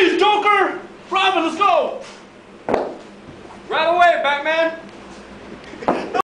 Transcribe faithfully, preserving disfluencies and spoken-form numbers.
Freeze, Joker! Robin, let's go! Right away, Batman!